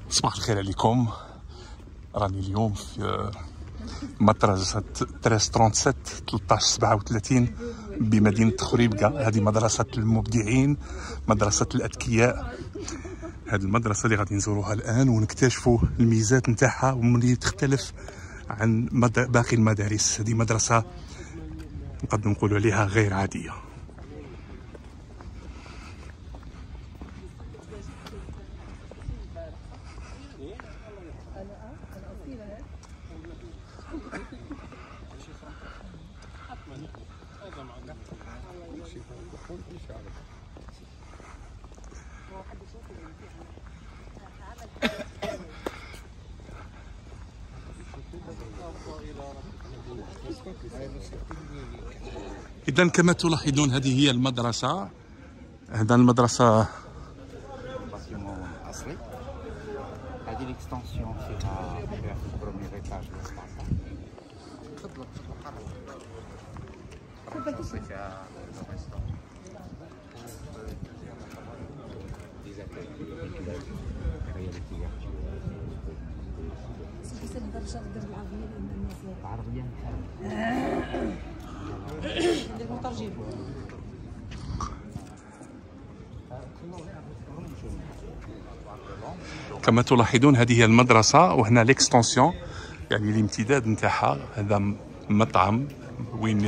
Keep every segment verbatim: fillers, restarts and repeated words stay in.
صباح الخير عليكم. راني اليوم في مدرسة تريس ترونت سبعة ثلاثة عشر سبعة وثلاثين بمدينة خريبكة. هذه مدرسة المبدعين، مدرسة الأذكياء. هذه المدرسة اللي غادي نزوروها الآن ونكتشفوا الميزات نتاعها وملي تختلف عن باقي المدارس. هذه مدرسة نقدر نقولوا عليها غير عادية. إذا كما تلاحظون هذه هي المدرسة. هذا المدرسة أصلي. هذه ليكستونسيون فيها فيها في البروميير إيتاج لاسباس. تفضلوا تفضلوا تفضلوا. فيها العربية كما تلاحظون هذه هي المدرسة، وهنا ليكستونسيون يعني الامتداد نتاعها. هذا مطعم وين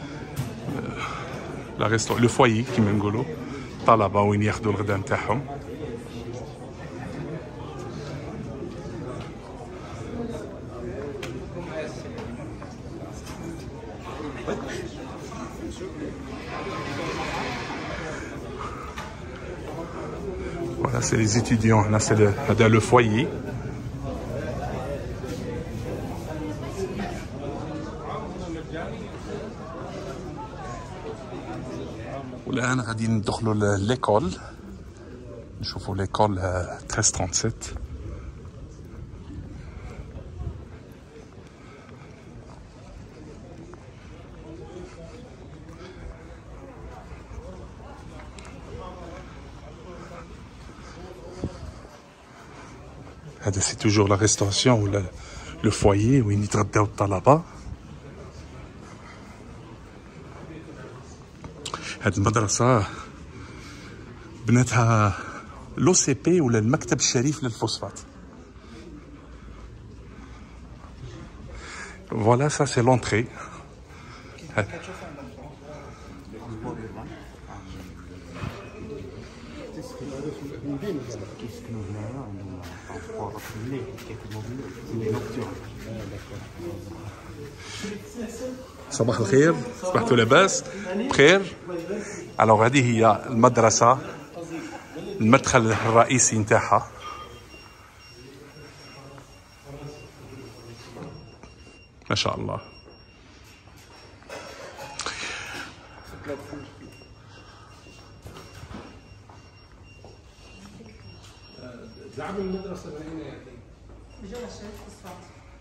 لا ريستو لو فوايي كيما نقولوا، الطلبة وين ياخذوا الغداء نتاعهم. Voilà, c'est les étudiants. Là, c'est le, le foyer. والآن غادي ندخلوا ليكول، نشوفوا ليكول تريس ترونت سبعة. هذا سي توجور لا ريستوراسيون ولا لو فوايي وين يتغداو الطلبة. هذه المدرسة بناتها لو سي بي ولا المكتب الشريف للفوسفات. فوالا سا سي لونطري. صباح الخير، صبحتوا لاباس بخير. الوغ هذه هي المدرسة، المدخل الرئيسي نتاعها. ما شاء الله. زعم المدرسة من أين يأتي؟ بجوار الشريف فوسفات.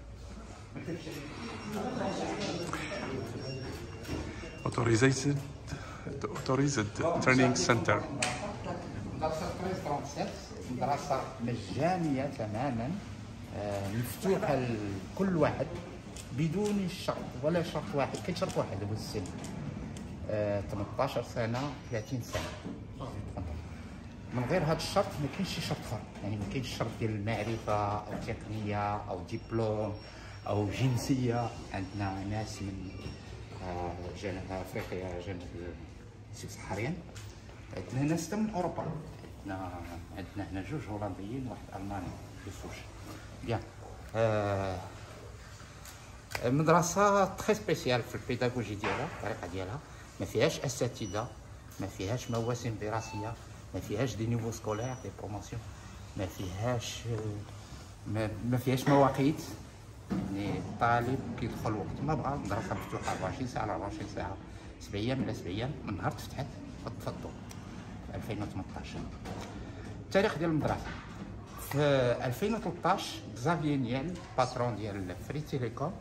Autorizated Authorized Training Center. مدرسة تريس ترونت سبعة مدرسة مجانية تماما، مفتوحة لكل واحد بدون شرط ولا شرط واحد. كاين شرط واحد هو السن، ثمانية عشر سنة ثلاثين سنة. من غير هذا الشرط ما كاينش شي شرط اخر، يعني ما كاينش شرط ديال المعرفه او تقنيه او دبلوم او جنسيه. عندنا ناس من جنوب افريقيا، جنوب السب الصحاريين، عندنا ناس من اوروبا. عندنا عندنا هنا جوج هولنديين واحد الماني بسوش. بيان المدرسه تري سبيسيال في البيداغوجي ديالها، الطريقه ديالها. ما فيهاش اساتذه، ما فيهاش مواسم دراسيه، ما فيهاش دي نيفو سكولير دي بروموسيون، ما فيهاش ما, ما فيهاش مواقيت. يعني الطالب كيدخل وقت ما بغا. المدرسه مفتوحه أربعة وعشرين ساعه على أربعة وعشرين ساعه، سبع ايام على سبع ايام من نهار تفتحت. تفضلوا في ألفين وثمنطاش التاريخ ديال المدرسه. في ألفين وثلاثطاش زافيي نيال باترون ديال فري تيليكوم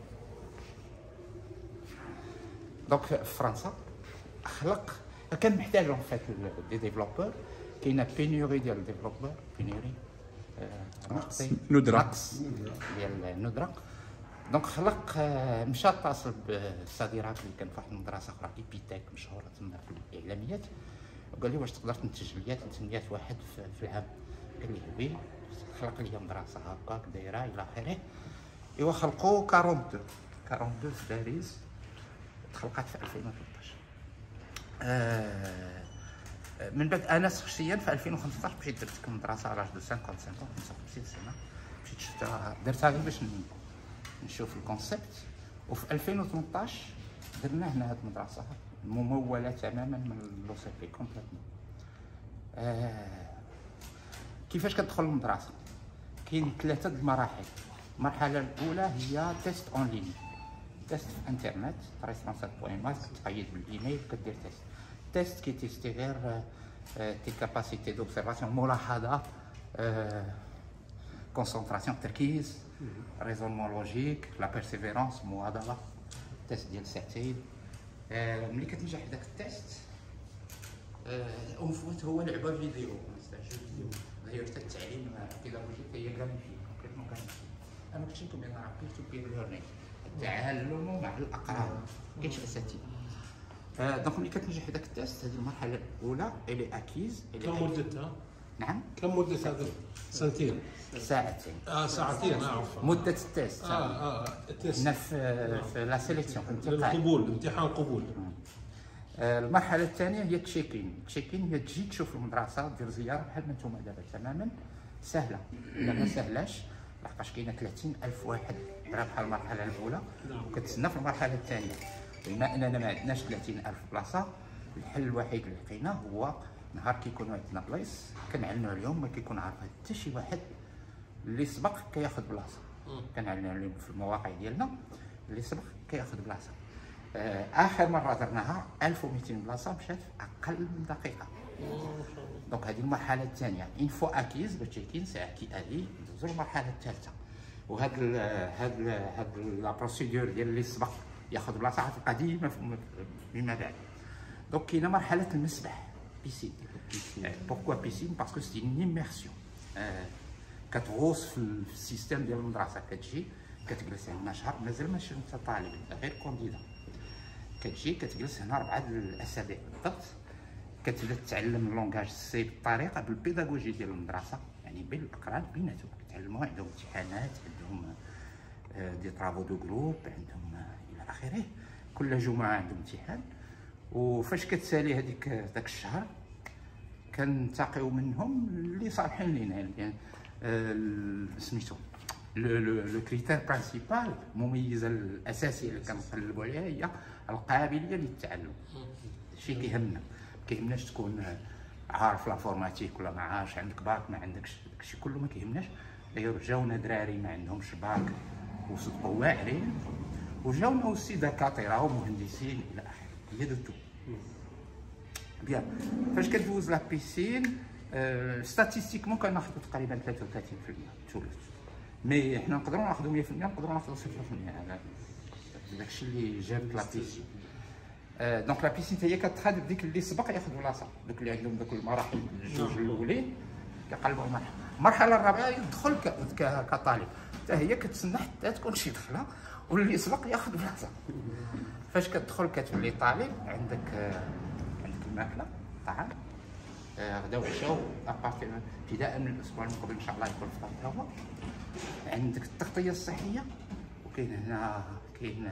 دونك في فرنسا خلق، كان محتاجهم في دي ديفلوبور. كاينه بينيوري ديال ديفلوبور، بينيوري رقصي ندرة. رقص ديال الندره. دونك خلق آه، مشى اتصل بصديقات اللي كان في واحد المدرسه اخرى ايبيتاك مشهوره تما في الاعلاميات، وقال لي واش تقدر تنتج ليا ثلاث مية واحد في, في العام؟ قال لي وي. خلق لي مدرسه هكاك دايره الى اخره. ايوا خلقوا أربعين اثنين أربعين اثنين في باريس، تخلقات في ألفين وثلاثطاش. آه من بعد انا شخصيا في ألفين وخمسطاش مشيت درت مدرسه على دو خمسين خمسة وخمسين سنه، مشيت شفتها درتها غير باش نشوف الكونسيبت. وفي ألفين وثمنطاش درنا هنا هاد المدرسه مموله تماما من لو سي بي كومبليتمون. آه كيفاش كتدخل المدرسه؟ كاين ثلاثه د المراحل. المرحله الاولى هي تيست اون لين، تيست في انترنت تريس سبعة بوين ماس، كتقيد بالايميل وكدير تيست. تيست كيتيستي غير تي كاباسيتي دوبسيرفاسيون، ملاحظه، كونسونطراسيون تركيز، ريزونمون لوجيك، لا بيرسيفيرونس، المواظبه. تيست ديال ساعتين. ملي كتنجح داك التيست اون فوت هو لعبه فيديو، جو فيديو. هي حتى التعليم البيداغوجيك هي كارنتي كومبليتمون كارنتي. انا كنت نكون بين بير تو بير ليرنينغ، التعلم مع الاقران، كاينش اساتذه. دونك ملي كتنجح داك التيست، هذه المرحله الاولى الي اكيز. كم مدتها؟ نعم كم مدة هذا؟ سنتين؟ ساعتين. اه ساعتين اعرف. مده التيست اه اه التيست هنا في في لا سيليكسيون، في القبول، امتحان قبول. المرحله الثانيه هي التشيكين. التشيكين هي تجي تشوف المدرسه، دير زياره بحال ما نتوما دابا تماما سهله. لا ما سهلاش لحقاش كاينه ثلاثين ألف واحد راه بحال المرحله الاولى، وكتسنى في المرحله الثانيه. بما اننا ما عندناش ثلاثين ألف بلاصه، الحل الوحيد اللي لقيناه هو نهار كيكونوا عندنا بلايص كنعلنوا اليوم ما كيكون عارف حتى شي واحد اللي سبق كياخذ بلاصه. كنعلنوا اليوم في المواقع ديالنا اللي سبق كياخذ بلاصه. آه اخر مره درناها ألف ومئتين بلاصه مشات في اقل من دقيقه. دونك هذه المرحله الثانيه اين فو اكيز باش تشيكين سي اكي الي. ندوزو للمرحله الثالثه، وهاد ال هاد ال هاد لا بروسيدور ديال اللي سبق ياخذ بلاصه عاد قديمه فيما بعد. دونك كاينه مرحله المسبح بيسين. بوركوا بيسين؟ باسكو سي اون ايميرسيون. كتغوص في السيستيم ديال المدرسه، كتجي كتجلس عندنا شهر، مازال ماشي انت طالب، انت غير كونديدا. كتجي كتجلس هنا اربعه الاسابيع بالضبط، كتبدا تتعلم اللونغاج سي بالطريقه بالبيداغوجي ديال المدرسه، يعني بين الاقران بيناتهم كيتعلموا، عندهم امتحانات، عندهم دي طرافو دو جروب، عندهم الى اخره. كل جمعه عندهم امتحان. وفاش كتسالي هذيك داك الشهر كنتاقيو منهم اللي صالحين لينا، يعني سميتو لو كريتير برينسيبال، المميزه الاساسيه اللي كنقلبوا عليها هي القابليه للتعلم. شي كيهمنا، ما كيهمناش تكون عارف لافورماتيك ولا ما عارفش، عندك باك ما عندكش، داكشي كله ما كيهمناش. داير جاونا دراري ما عندهمش باك وصدقوا واعرين، وجاونا اوسي دكاتره ومهندسين الى اخره. هي دو تو بيان. فاش كدوز لا بيسين ستاتيستيكمون كناخذوا تقريبا ثلاثة وثلاثين بالمئة تولد، مي حنا نقدروا ناخذوا مية بالمئة، نقدروا ناخذوا صفر بالمئة. هذا داكشي اللي جاب لا بيسين. دونك لا بيسين هي كتخالف ديك اللي سبق ياخذ بلاصه، دوك اللي عندهم دوك المراحل الجوج الاولين كيقلبوا المرحله. المرحله الرابعه يدخل كطالب، حتى هي كتسنى حتى تكون شي دخله واللي سبق ياخذ بلاصه. فاش كتدخل كتولي طالب، عندك عندك الماكله، الطعام، غدا وعشاء، ابتداء من الاسبوع المقبل ان شاء الله يكون فطور حتى هو. عندك التغطيه الصحيه، وكاين هنا كاين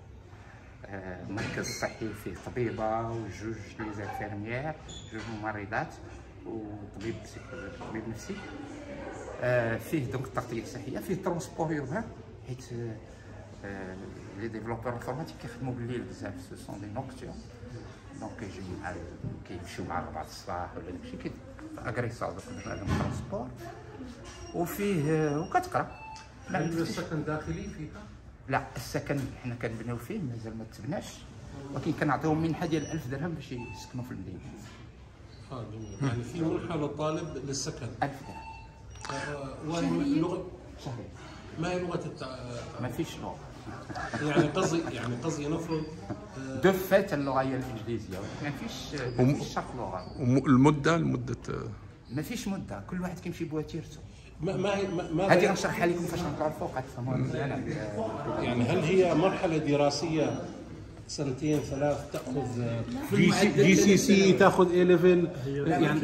مركز صحي فيه طبيبه وجوج لي زانفيرميير، جوج ممرضات وطبيب طبيب نفسي. فيه دونك التغطيه الصحيه، فيه ترونسبور يوربان، حيت لي ديفلوبور انفورماتيك كيخدموا بالليل بزاف، سو سون دي نوكتور، دونك كيجيو مع كيمشيو مع أربعة الصباح ولا داكشي كي اغريسا دوك الترونسبور. وفيه وكتقرا. عندنا السكن داخلي فيها؟ لا، السكن حنا كنبنيو فيه مازال ما تبناش، ولكن كنعطيوهم منحه ديال ألف درهم باش يسكنوا في المدينه. اه جميل، يعني في منحه للطالب للسكن ألف درهم. واللغه شهري. ما هي لغه التع... ما فيش لغه. يعني قصدي يعني قصدي نفرض دو فات اللغه هي الانجليزيه، ما فيش ما فيش شرط لغه. المده المده ما فيش مده، كل واحد كيمشي بوتيرته. ما ما هي ما ما هذه غنشرحها لكم فاش نطلعوا الفوق غتفهموها مزيان. يعني هل هي مرحله دراسيه سنتين ثلاث تاخذ جي سي جي سي سي تاخذ اي ليفل يعني؟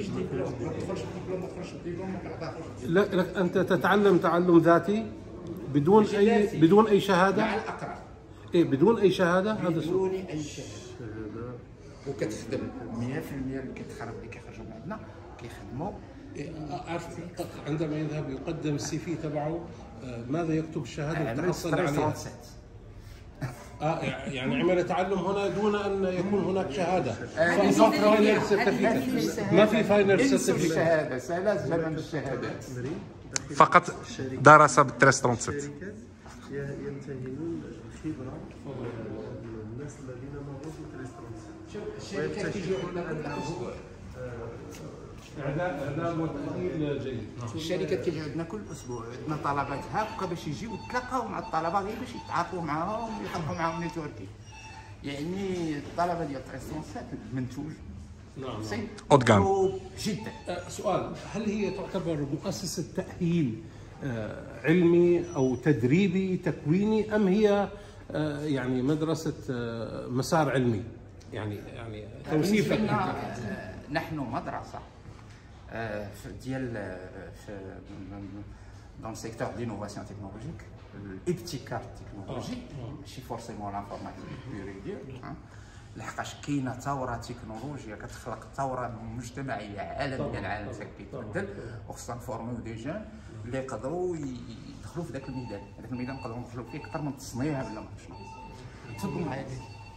لا, لا انت تتعلم تعلم ذاتي بدون اي بدون اي شهاده مع الاقران. ايه بدون اي شهاده. هذا بدون اي شهاده وكتخدم مية بالمية اللي كيتخرج اللي كيخرجوا من عندنا كيخدموا. عارف عندما يذهب يقدم السي في تبعه ماذا يكتب الشهاده اللي تحصل عليها؟ اه يعني عمل تعلم هنا دون ان يكون هناك شهاده. ما في فاينل سيرتيفيكت. الشهاده سهله زمن الشهادات فقط درس بالتريس ثلاثة وثلاثين. ينتهلون الخبره الناس الذين مروا بالتريس ثلاثة وثلاثين. الشركات كيجيو عندنا كل اسبوع. اعداد اعداد وتاهيل جيد. الشركات كيجيو عندنا كل اسبوع، عندنا طلبات هاكا باش يجيو يتلاقاو مع الطلبه غير باش يتعاطوا معاهم ويحطوا معاهم نيتوركي. يعني الطلبه ديال تريس ثلاثة وثلاثين منتوج نعم سي أوتغام. جدا. أه سؤال، هل هي تعتبر مؤسسه تاهيل أه علمي او تدريبي تكويني ام هي أه يعني مدرسه أه مسار علمي؟ يعني يعني توصيفك انت. نحن مدرسه ديال في دون سيكتور دينوفاسيون تكنولوجيك، الابتكار التكنولوجي، ماشي فورسيمون لانفورماتيك بيور دير، لحقاش كاينه ثوره تكنولوجيا كتخلق ثوره مجتمعيه عالميه، العالم كيتبدل وخصنا نفورميو دي جون اللي يقدروا يدخلوا في ذاك الميدان. هذاك الميدان نقدروا ندخلوا فيه اكثر من التصنيع بلا ما شنو. تفضلوا معايا.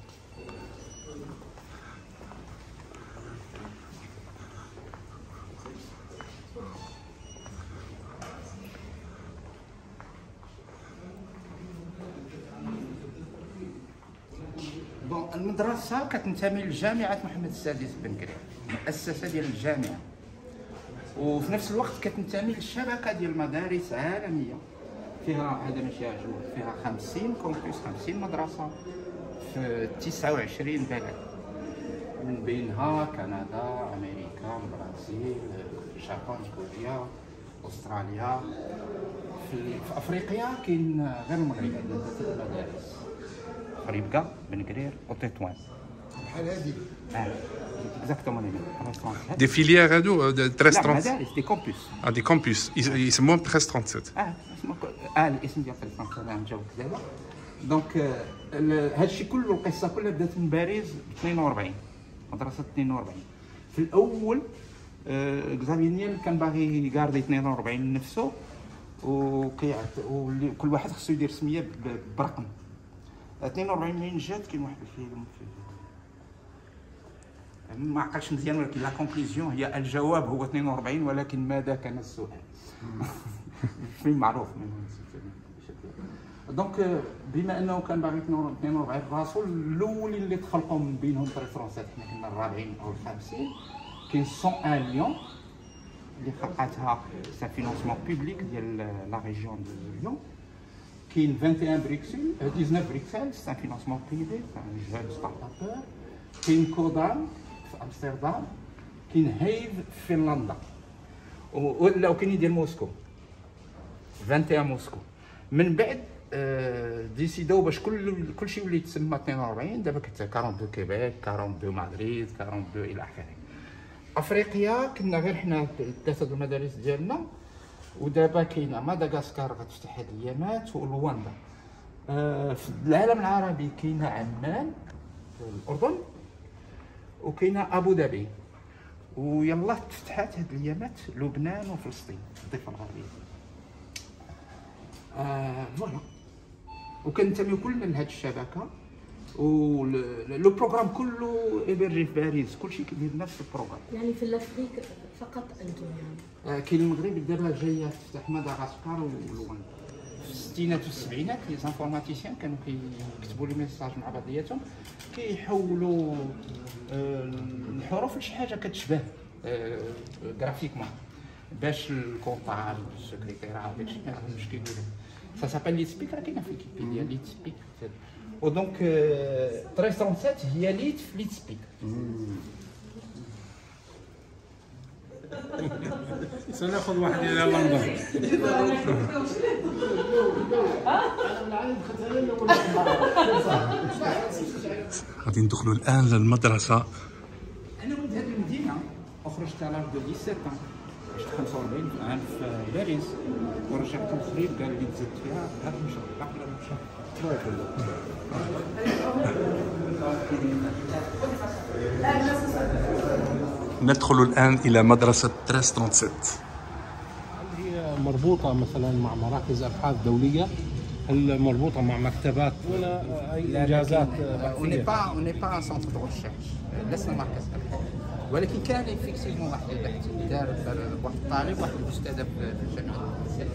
بون المدرسه كتنتمي لجامعه محمد السادس بن قرير، مؤسسه ديال الجامعه، وفي نفس الوقت كتنتمي للشبكه ديال المدارس عالميه فيها، هذا ماشي عجوب، فيها خمسين كومبوس، خمسين مدرسه في تسعة وعشرين بلد، من بينها كندا، امريكا، البرازيل، اليابان، كوريا، استراليا. في, في افريقيا كاين غير المغرب عندنا ثلاث مدارس، خريبكا، بن قرير وتطوان. بحال هذه اه اكزاكتومون هذه دي فيليير هادو تريس لا ثلاثة وثلاثين. مدارس دي كومبوس. اه دي كومبوس يسموهم تريس ثلاثة وثلاثين. اه اسمه اه الاسم ديال تريس ثلاثة وثلاثين نجاوبك دابا. دونك هذا الشيء كله، القصه كلها بدات من باريس اثنين وأربعين، مدرسه اثنين وأربعين. في الاول اكزافير نيال كان باغي يكاردي اثنين وأربعين لنفسه، وكيعت وكل واحد خصو يدير سميه برقم. اثنين وأربعين منين جات؟ كاين واحد الفيلم ما عقلش مزيان، ولكن لا كونكلوزيون هي الجواب هو اثنين وأربعين، ولكن ماذا كان السؤال؟ فيلم معروف منهم. دونك بما انه كان باغي اثنين وأربعين راسو، الاولين اللي تخلقوا من بينهم تريس ثلاثة وثلاثين، حنا كنا الرابعين او الخامسين. كاين مية وواحد ليون اللي خلقاتها سا فينونسمون بوبليك ديال لا ريجيون دو ليون. كاين واحد وعشرين بريكسل، تسعطاش بريكسل سا فينونسمون بريفي، ان جون ستارت ابور. كاين كودام في امستردام، كاين هايف في فنلندا، ولا وكاين ديال موسكو واحد وعشرين موسكو. من بعد ديسيداو باش كل كلشي ولي يتسمى اثنين وأربعين. دابا كت اثنين وأربعين كيبيك، اثنين وأربعين مدريد، اثنين وأربعين الى اخره. افريقيا كنا غير حنا ثلاثه المدارس ديالنا، ودابا كاينه مدغشقر غتفتح هاد الايامات، ولواندا. آه في العالم العربي كاينه عمان الاردن، وكاينه ابو ظبي، ويلا تفتحات هاد الايامات لبنان وفلسطين الضفه الغربيه. آه فوالا، وكنتميو كلنا لهاد الشبكه، و لو بروغرام كله ايبرجي في باريس، كلشي كيدير نفس البروغرام. يعني في الافريق فقط انتم يعني؟ آه كاين المغرب دابا جايه تفتح مدغشقر ولواندا. في الستينات والسبعينات لي زانفورماتيسيان كانوا كيكتبوا لي ميساج مع بعضياتهم، كيحولوا آه الحروف لشي حاجه كتشبه آه غرافيكمون، باش الكونطابل السكرتيره وداكشي ما يعرفوش كيديروا. سا سابيل ليت سبيك، راه كاينه في ويكيبيديا ليت سبيك. ودونك تريس ثلاثة وثلاثين هي ليت في ليت سبيك. سناخذ واحد الى لندن. غادي ندخلوا الان للمدرسه. انا ولد هذه المدينه وخرجت على دو سبعة عام، عشت خمسة وأربعين عام في باريس ورجعت المغرب، قال لي تزدت فيها هذا المشروع باقي المشروع. ندخل الان الى مدرسه ثلاثمائة وسبعة وثلاثين. هل هي مربوطه مثلا مع مراكز ابحاث دوليه؟ هل مربوطه مع مكتبات ولا اي انجازات اون ني بحثيه؟ با اون ني با ان سونتر دو ريشيرش، لسنا مركز ابحاث، ولكن كان ايفيكتيفمون واحد البحث دار واحد الطالب واحد الاستاذه في الجامعه.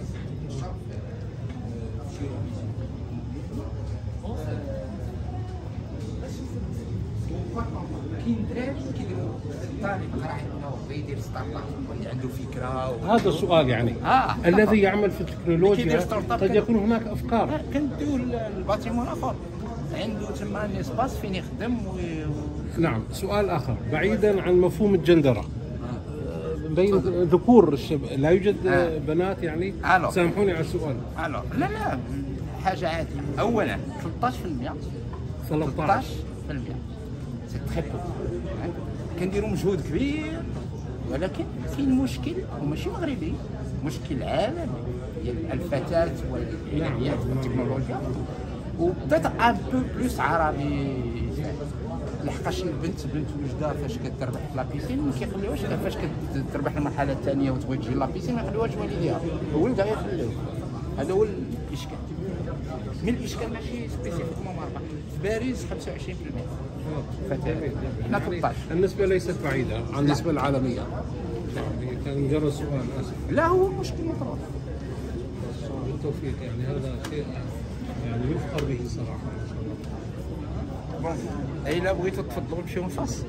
كاين دراري كيديروا الطالب قرا عنده ويدير ستارت اب واللي عنده فكره و... هذا السؤال يعني آه. الذي يعمل في كيدير التكنولوجيا ستارت اب قد كان- يكون هناك افكار. كنديو الباتريمون اخر عنده تما ان اسباس فين يخدم و... نعم. سؤال اخر بعيدا عن مفهوم الجندره، بين ذكور الشب... لا يوجد آه. بنات يعني؟ ألو. سامحوني على السؤال. الو لا لا حاجه عاديه. اولا ثلاثة عشر بالمئة ثلاثة ثلاثة عشر عشر بالمئة سي تخي بو، كنديروا مجهود كبير، ولكن كاين مشكل وماشي مغربي، مشكل عالمي ديال الفتاه والعلميات والتكنولوجيا، وبدات ان بو بلوس عربي. لحقاش البنت بنت وجده فاش كتربح في لابيسين ما كيخليوهاش، فاش كتربح المرحله الثانيه وتبغي تجي لابيسين ما يخليوهاش والديها، ولدها يخليوه. هذا هو الاشكال. من الاشكال ماشي سبيسيفيكمون مربح في باريس خمسة وعشرين بالمئة فتاه، حنا ثلاثة عشر. النسبه ليست بعيده عن النسبه العالميه. يعني كان مجرد سؤال، اسف. لا هو مشكل مطروح. بالتوفيق، يعني هذا شيء يعني يفخر به صراحه ما شاء الله. بون الا بغيتوا تفضلوا نمشيو نفاصل.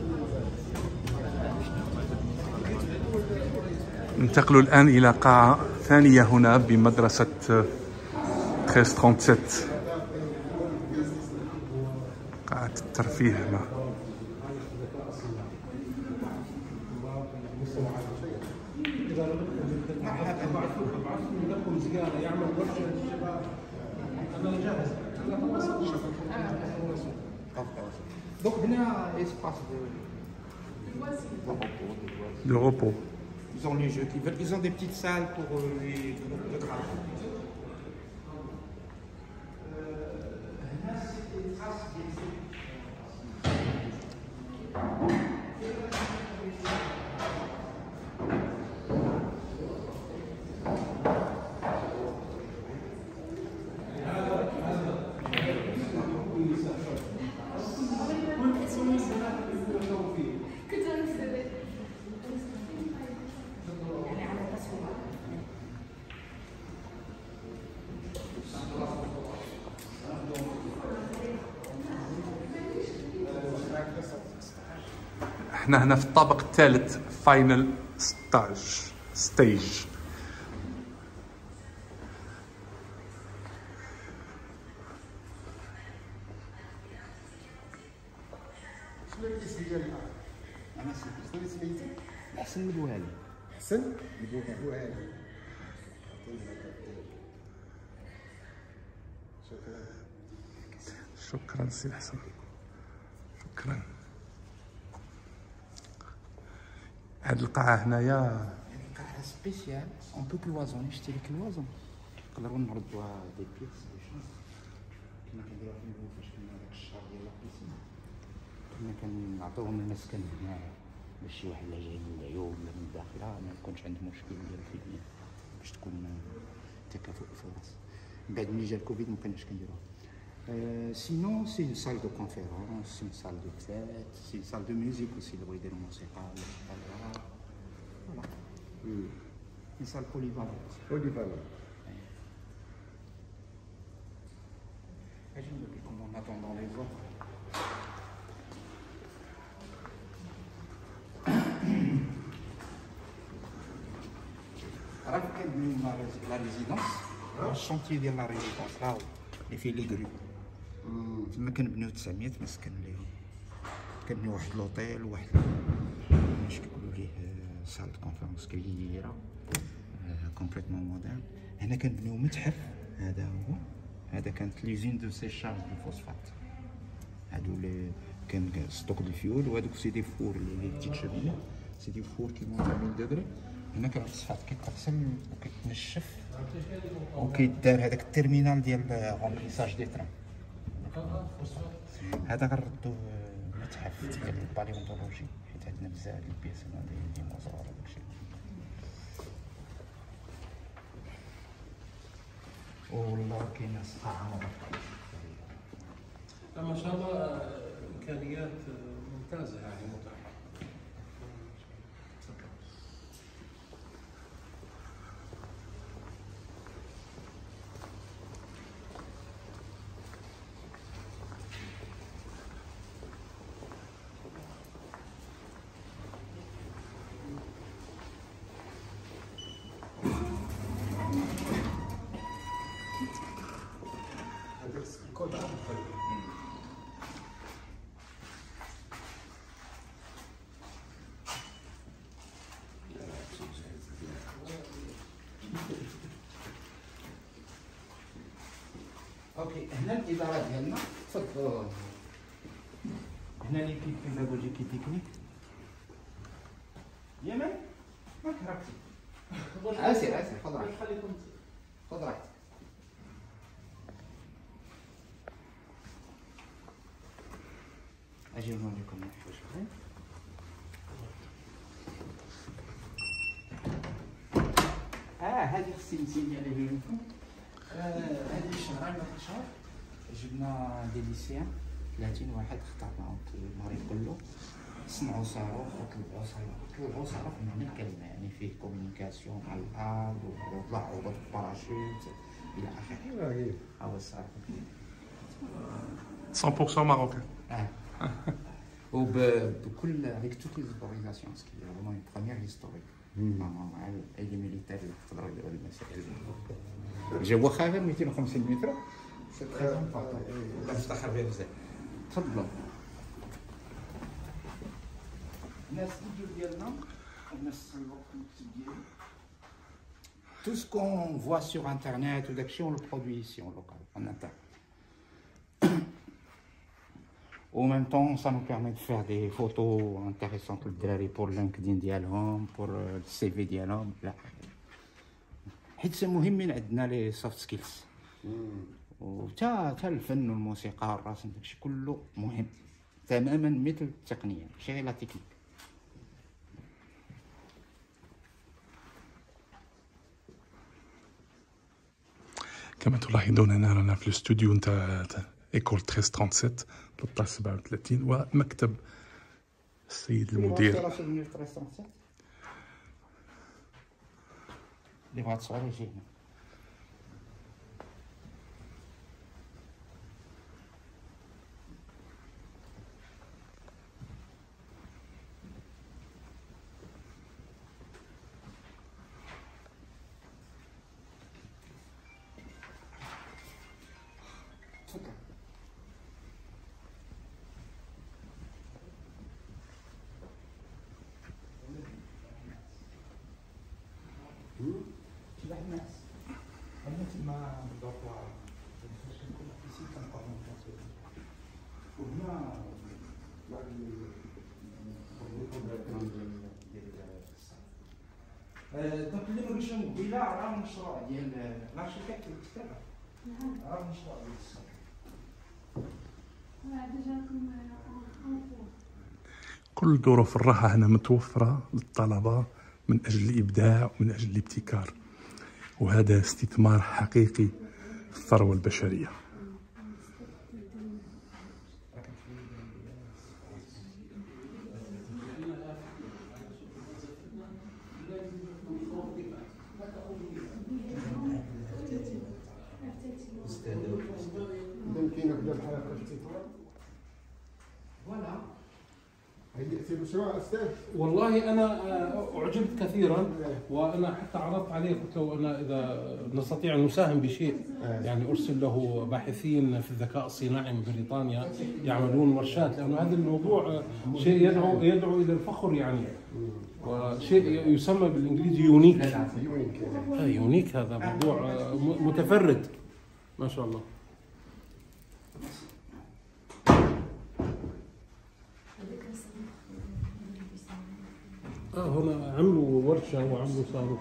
ننتقل الآن إلى قاعة ثانية هنا بمدرسة ثلاثمائة وسبعة وثلاثين، قاعة الترفيه هنا. لكم زياره يعمل ورشه للشباب. انا جاهز، انا خلصت. دونك هنا اسباس de repos. Ils ont les jeux qu'ils veulent. Ils ont des petites salles pour euh, les groupes de travail. احنا هنا في الطابق الثالث، فاينل ستاج ستيج. شنو الاسم ديالك؟ انا شنو سميتي؟ حسن الوالي. حسن البوهالي. شكرا. شكرا سي حسن، شكرا. هاد القاعة هنايا قاعة سبيسيال اون بو كلوازون، نشتري كلوازون نقدروا نردوها دي بيس دي شونس كنا كنديروها في الأول فاش كنا داك الشهر ديال لابيسين، كنا كنعطيوهم المسكن هنا باش شي واحد اللي جاي من العيون ولا من الداخله ما يكونش عنده مشكل ديال الخدمه، باش تكون تكافؤ الفرص. من بعد ملي جا الكوفيد ما كناش كنديروها. Euh, sinon, c'est une salle de conférence, c'est une salle de fête, c'est une salle de musique aussi, le bruit des musicales, et cetera. Voilà. Hmm. Une salle polyvalente. Polyvalent. Imagine depuis comment on attend dans les autres. راك كنبنيو لا ريزيدونس، الشونتيي ديال لا ريزيدونس ها هو اللي فيه لي كرو. تما كنبنيو تسعمية مسكن ليهم، كنبنيو واحد لوطيل وواحد واش كيقولوا ليه سال كونفرنس كبيره كومبليتمون مودرن. هنا كنبنيو متحف، هذا هو، هذا كانت ليزين دو سيشاج دو فوسفات. هادو اللي كان ستوك دو فيول، وهادوك سي دي فور اللي تيتشبنوا، سي دي فور كي مونطو مية دوغري. هنا كان الصفات كيتغسل وكيتنشف وكيدار هذاك التيرمينال ديال غومبليساج دي تران. هذا غنردو متحف ديال الباليونتولوجي، حيت عندنا بزاف ديال البياسات ديال الديناصور وداكشي. والله كاينه صقاعه ما شاء الله امكانيات ممتازه يعني متاحه. اوكي، هنا الاداره ديالنا. تفضل. هنا ليكيب بيداغوجيكي تكنيك. يمن ما كرهتي. اسير اسير، خذ راحتك خذ راحتك. اجي نوريكم نحكي شويه. اه هذه خصني نسيني عليه لكم. هذه الشهرين واحد الشهر جبنا دي ليسيان ثلاثين واحد، اخترناهم المغرب كله، صنعوا صاروخ وطلعوا صاروخ طلعوا صاروخ بمعنى الكلمه، يعني فيه كومونيكاسيون مع الارض وطلعوا بالباراشوت الى اخره. ها هو الصاروخ مية بالمية ماروكان. اه وبكل افيك توت لي زوتوريزاسيون، سكي فريمون اون بروميير هيستوريك مع الايدي ميليتير اللي يقدروا يديروا المسائل. جاوا خا مئتين وخمسين متر، سي تري امبورطون، نفتخر بها بزاف. تفضلوا. هنا الاستوديو ديالنا، هنا الوقت المكتب ديالي. تو سكون فوا سور انترنيت وداكشي اون لو برودوي ايسي اون لوكال en interne. Au même temps, ça nous permet de faire des photos intéressantes pour LinkedIn ديالهم، pour le سي في ديالهم. لا حيت مهمين عندنا لي سوفت سكيلز، وتا تا الفن والموسيقى والرسم داكشي كله مهم تماما مثل التقنيه، ماشي غير لا تكنيك. كما تلاحظون هنا رانا في الاستوديو نتاع ايكول ثلاثة آلاف وثلاثمائة وسبعة وثلاثين ثلاثة آلاف وسبعة وثلاثين، ومكتب السيد المدير. اللي بغا تصور يجي هنا. تفضل. شبه الناس هنا تما بالدوار ici كنقرا وهنا واحد دونك اللي ما كنتش مقبله راه المشروع ديال لارشيتكت الكتابه. راه المشروع ديال الصف. كل ظروف الراحة هنا متوفرة للطلبة من أجل الإبداع ومن أجل الابتكار، وهذا استثمار حقيقي في الثروة البشرية. ممكن نبدا بحال هكا الافتتاح. فوالا هيئتي المشروع استاذ. والله انا اعجبت كثيرا، وانا حتى عرضت عليه قلت له انا اذا نستطيع ان نساهم بشيء، يعني ارسل له باحثين في الذكاء الصناعي من بريطانيا يعملون ورشات، لانه هذا الموضوع شيء يدعو يدعو الى الفخر يعني. وشيء يسمى بالانجليزي يونيك. يونيك. آه يونيك، هذا موضوع آه، م- متفرد ما شاء الله. اه هنا عملوا ورشه وعملوا صاروا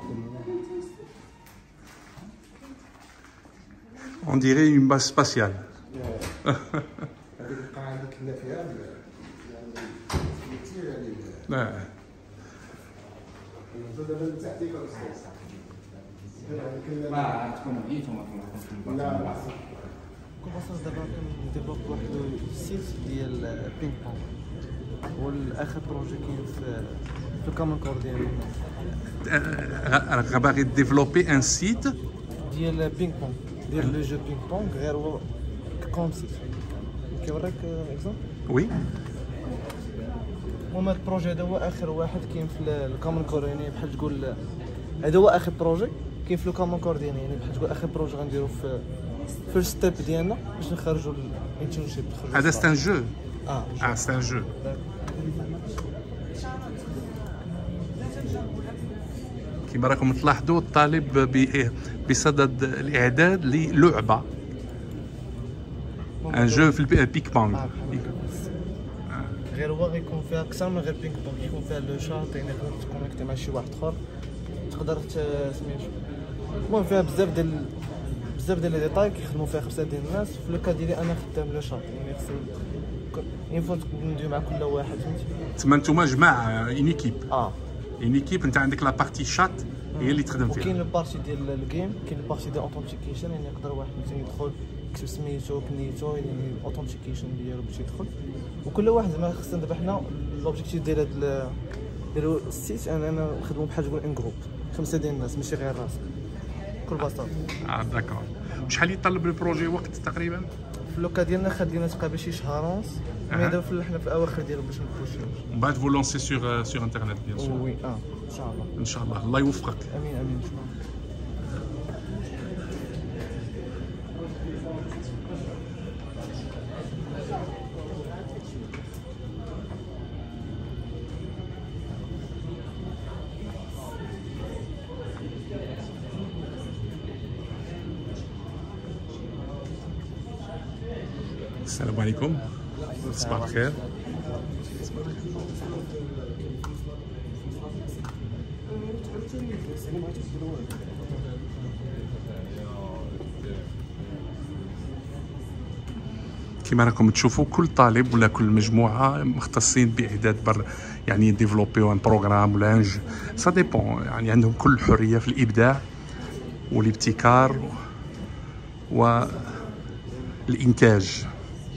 On dirait une base spatiale. هذيك القاعه اللي كنا فيها يعني كثير يعني آه. دابا من تحتيك الاستاذ. ما تكونوا عيتوا ما تكونوا لا لا كومونسون دابا كنديفلوب واحد السيت ديال بينغ بونغ، والاخر بروجي كاين في في الكومون كور ديالنا راك باغي ديفلوبي ان سيت ديال بينغ بونغ، ديال لو جو بينغ بونغ، غير هو كوم سيت. كيوريك اكزومبل. وي المهم هاد البروجي هذا هو اخر واحد كاين في الكومون كور، يعني بحال تقول هذا هو اخر بروجي كاين في الكومون كور ديالنا، يعني بحال تقول اخر بروجي غنديرو في فيرست ستيب ديالنا باش نخرجوا الانترنشيب. هذا سي ان جو. اه اه سي ان جو. كما راكم تلاحظوا الطالب ب- بصدد الاعداد للعبه ان جو في البيك بونغ. آه، غير هو غيكون فيها اكثر من غير بينغ بونغ، يكون فيها لو شاط، يعني تقدر تكونيكتي مع شي واحد اخر، تقدر ت- سميتو. المهم فيها بزاف ديال بزاف ديال لي ديتاي كيخدموا فيها خمسه ديال الناس. في لو كا ديالي انا خدام لو شاط، يعني خصني اون فوا ندوي مع كل واحد، فهمتي. تما نتوما جماعه اون ايكيب. اه اون ايكيب انت عندك لا بارتي شات هي اللي تخدم وكاين فيها. البارتي ديال الجيم، كاين البارتي ديال اوثنتيكيشن، يعني يقدر واحد مثلا يدخل يكتب سميتو كنيتو، يعني الاوثنتيكيشن ديالو باش يدخل. وكل واحد زعما خصنا دابا حنا لوبجيكتيف ديال هاد ال- ديال السيت اننا نخدموا بحال تقول ان جروب، خمسه ديال الناس ماشي غير راسك بكل بساطه. اه داكور. وشحال يطلب البروجي وقت تقريبا؟ في اللوكا ديالنا خد لينا تقريبا شي شهر ونص، مي دابا في- حنا في الاواخر ديالو باش نبوشيو. ومن بعد فو لونسي سور سور انترنت بيان سور. وي اه ان شاء الله. ان شاء الله الله يوفقك. امين امين شكرا. السلام عليكم. صباح الخير. كما راكم تشوفوا كل طالب ولا كل مجموعه مختصين باعداد بر يعني ديفلوبيو ان بروغرام ولا ان جو، سا ديبون، يعني عندهم كل الحريه في الابداع والابتكار والانتاج.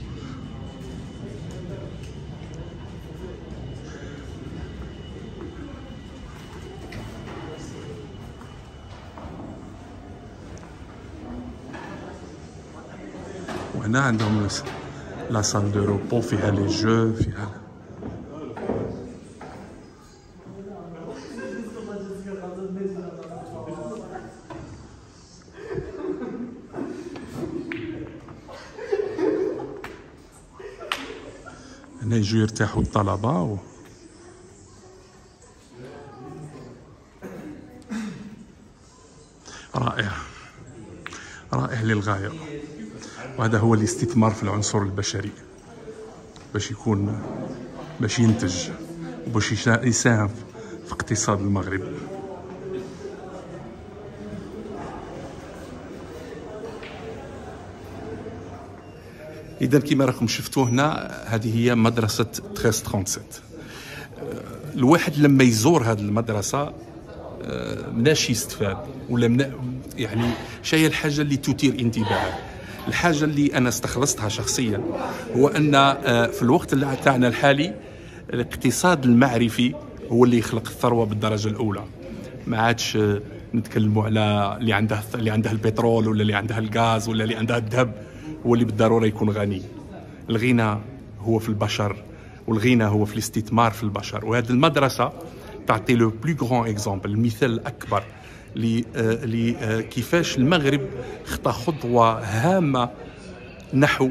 وهنا عندهم لا سال دو روبو فيها لي جو فيها. هنا يجوا يرتاحوا الطلبة و... رائع رائع للغاية. وهذا هو الاستثمار في العنصر البشري باش يكون باش ينتج وباش يساهم في اقتصاد المغرب. اذا كما راكم شفتوا هنا هذه هي مدرسه ثلاثة عشر سبعة وثلاثين. الواحد لما يزور هذه المدرسه مناش يستفاد ولا من يعني شيء. الحاجه اللي تثير انتباهه، الحاجه اللي انا استخلصتها شخصيا، هو ان في الوقت اللي تاعنا الحالي الاقتصاد المعرفي هو اللي يخلق الثروه بالدرجه الاولى. ما عادش نتكلموا على اللي عنده اللي عنده البترول ولا اللي عنده الغاز ولا اللي عنده الذهب هو اللي بالضروره يكون غني. الغنى هو في البشر، والغنى هو في الاستثمار في البشر. وهذه المدرسه تعطي لو بلو غران اكزومبل، المثال الاكبر لكيفاش المغرب خطا خطوه هامه نحو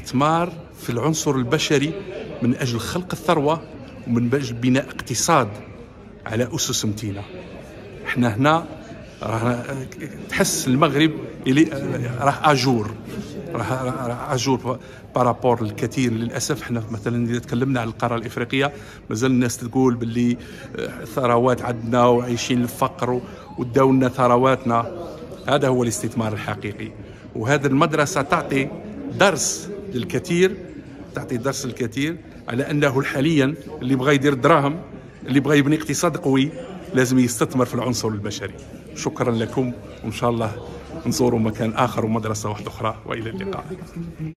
الاستثمار في العنصر البشري من اجل خلق الثروه ومن اجل بناء اقتصاد على اسس متينه. احنا هنا راه تحس المغرب اللي راه اجور، راه راه اجور بارابور الكثير. للاسف احنا مثلا اذا تكلمنا على القاره الافريقيه مازال الناس تقول باللي ثروات عندنا وعايشين الفقر وداو لنا ثرواتنا. هذا هو الاستثمار الحقيقي، وهذا المدرسه تعطي درس للكثير، تعطي درس للكثير على انه حاليا اللي بغى يدير دراهم، اللي بغى يبني اقتصاد قوي لازم يستثمر في العنصر البشري. شكرا لكم، وان شاء الله نزوروا مكان اخر ومدرسه واحده اخرى، والى اللقاء.